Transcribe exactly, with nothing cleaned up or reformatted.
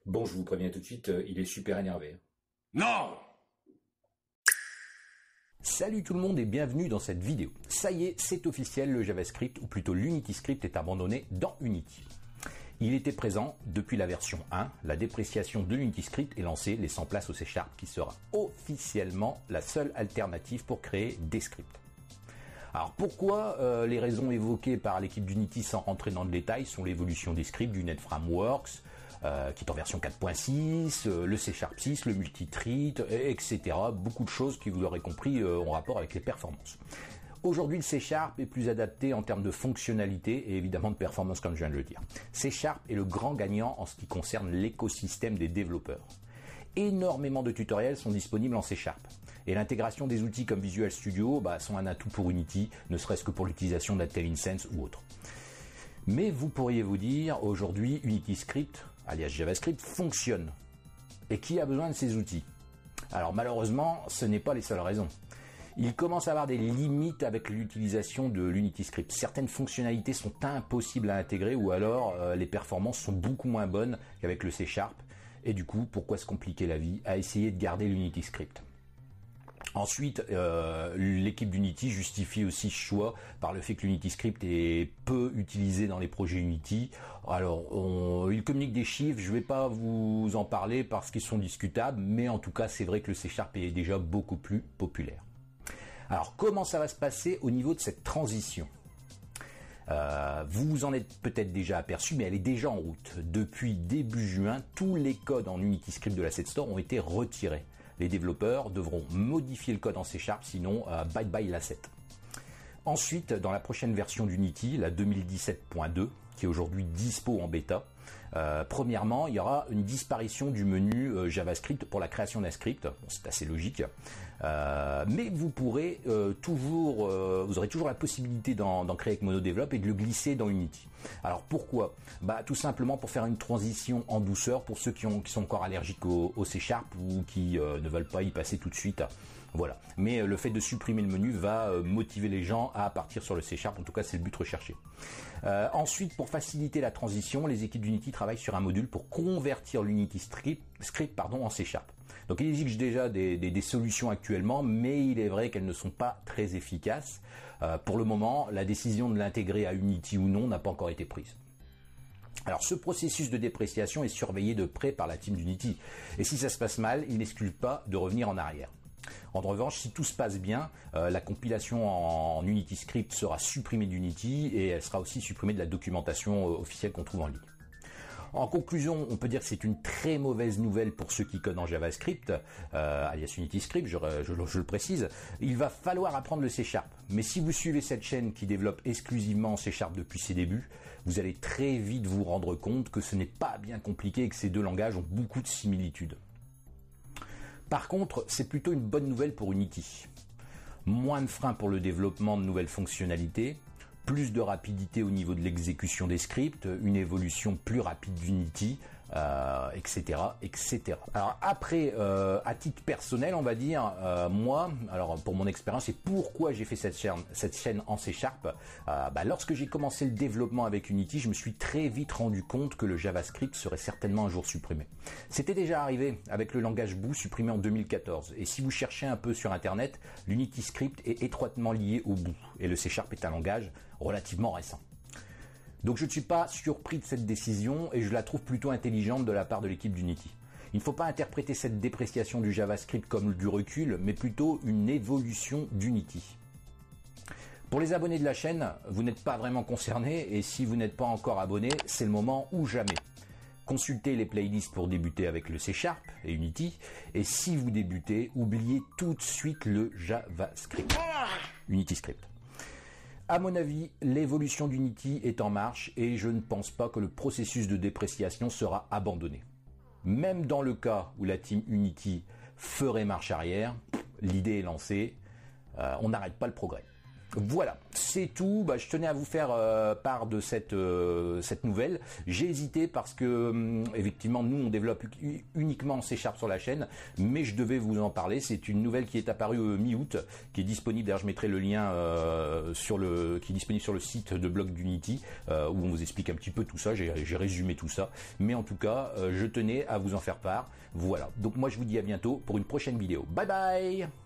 Bon, je vous préviens tout de suite, il est super énervé. Non! Salut tout le monde et bienvenue dans cette vidéo. Ça y est, c'est officiel, le JavaScript, ou plutôt l'UnityScript est abandonné dans Unity. Il était présent depuis la version un, la dépréciation de l'UnityScript est lancée, laissant place au C Sharp qui sera officiellement la seule alternative pour créer des scripts. Alors pourquoi euh, les raisons évoquées par l'équipe d'Unity sans rentrer dans le détail sont l'évolution des scripts du NetFrameworks, euh, qui est en version quatre point six, euh, le C Sharp six, le multitreat, et cetera. Beaucoup de choses qui, vous l'aurez compris, euh, ont rapport avec les performances. Aujourd'hui, le C Sharp est plus adapté en termes de fonctionnalité et évidemment de performance, comme je viens de le dire. C Sharp est le grand gagnant en ce qui concerne l'écosystème des développeurs. Énormément de tutoriels sont disponibles en C Sharp. Et l'intégration des outils comme Visual Studio bah, sont un atout pour Unity, ne serait-ce que pour l'utilisation de la InSense ou autre. Mais vous pourriez vous dire, aujourd'hui, UnityScript, alias JavaScript, fonctionne. Et qui a besoin de ces outils? Alors malheureusement, ce n'est pas les seules raisons. Il commence à avoir des limites avec l'utilisation de l'UnityScript. Certaines fonctionnalités sont impossibles à intégrer ou alors euh, les performances sont beaucoup moins bonnes qu'avec le C Sharp. Et du coup, pourquoi se compliquer la vie à essayer de garder l'UnityScript? Ensuite, euh, l'équipe d'Unity justifie aussi ce choix par le fait que l'UnityScript est peu utilisé dans les projets Unity. Alors, on, il communique des chiffres, je ne vais pas vous en parler parce qu'ils sont discutables, mais en tout cas, c'est vrai que le C Sharp est déjà beaucoup plus populaire. Alors, comment ça va se passer au niveau de cette transition ? Euh, vous vous en êtes peut-être déjà aperçu, mais elle est déjà en route. Depuis début juin, tous les codes en UnityScript de l'Asset Store ont été retirés. Les développeurs devront modifier le code en C Sharp, sinon euh, bye bye l'asset. Ensuite, dans la prochaine version d'Unity, la deux mille dix-sept point deux, qui est aujourd'hui dispo en bêta, euh, premièrement, il y aura une disparition du menu euh, JavaScript pour la création d'un script. Bon, c'est assez logique. Euh, mais vous pourrez euh, toujours, euh, vous aurez toujours la possibilité d'en, d'en créer avec MonoDevelop et de le glisser dans Unity. Alors pourquoi? Bah tout simplement pour faire une transition en douceur pour ceux qui, ont, qui sont encore allergiques au, au C Sharp ou qui euh, ne veulent pas y passer tout de suite. Voilà. Mais euh, le fait de supprimer le menu va euh, motiver les gens à partir sur le C Sharp. En tout cas, c'est le but recherché. Euh, ensuite, pour faciliter la transition, les équipes d'Unity travaillent sur un module pour convertir l'UnityScript script, pardon, en C Sharp. Donc il existe déjà des, des, des solutions actuellement, mais il est vrai qu'elles ne sont pas très efficaces. Euh, pour le moment, la décision de l'intégrer à Unity ou non n'a pas encore été prise. Alors ce processus de dépréciation est surveillé de près par la team d'Unity. Et si ça se passe mal, il n'exclut pas de revenir en arrière. En revanche, si tout se passe bien, euh, la compilation en, en UnityScript sera supprimée d'Unity et elle sera aussi supprimée de la documentation euh, officielle qu'on trouve en ligne. En conclusion, on peut dire que c'est une très mauvaise nouvelle pour ceux qui codent en JavaScript, euh, alias UnityScript, je, je, je le précise. Il va falloir apprendre le C Sharp. Mais si vous suivez cette chaîne qui développe exclusivement en C Sharp depuis ses débuts, vous allez très vite vous rendre compte que ce n'est pas bien compliqué et que ces deux langages ont beaucoup de similitudes. Par contre, c'est plutôt une bonne nouvelle pour Unity. Moins de freins pour le développement de nouvelles fonctionnalités, plus de rapidité au niveau de l'exécution des scripts, une évolution plus rapide d'Unity, euh, et cetera, et cetera. Alors après, euh, à titre personnel, on va dire, euh, moi, alors pour mon expérience et pourquoi j'ai fait cette chaîne, cette chaîne en C Sharp, euh, bah, lorsque j'ai commencé le développement avec Unity, je me suis très vite rendu compte que le JavaScript serait certainement un jour supprimé. C'était déjà arrivé avec le langage Boo supprimé en deux mille quatorze. Et si vous cherchez un peu sur Internet, l'UnityScript est étroitement lié au Boo. Et le C Sharp est un langage relativement récent. Donc je ne suis pas surpris de cette décision et je la trouve plutôt intelligente de la part de l'équipe d'Unity. Il ne faut pas interpréter cette dépréciation du JavaScript comme du recul, mais plutôt une évolution d'Unity. Pour les abonnés de la chaîne, vous n'êtes pas vraiment concernés et si vous n'êtes pas encore abonné, c'est le moment ou jamais. Consultez les playlists pour débuter avec le C Sharp et Unity et si vous débutez, oubliez tout de suite le JavaScript. UnityScript. À mon avis, l'évolution d'Unity est en marche et je ne pense pas que le processus de dépréciation sera abandonné. Même dans le cas où la team Unity ferait marche arrière, l'idée est lancée, euh, on n'arrête pas le progrès. Voilà, c'est tout. Bah, je tenais à vous faire euh, part de cette, euh, cette nouvelle. J'ai hésité parce que, hum, effectivement, nous, on développe uniquement C Sharp sur la chaîne, mais je devais vous en parler. C'est une nouvelle qui est apparue euh, mi-août, qui est disponible. D'ailleurs, je mettrai le lien euh, sur le, qui est disponible sur le site de blog d'Unity, euh, où on vous explique un petit peu tout ça. J'ai résumé tout ça. Mais en tout cas, euh, je tenais à vous en faire part. Voilà. Donc moi, je vous dis à bientôt pour une prochaine vidéo. Bye bye!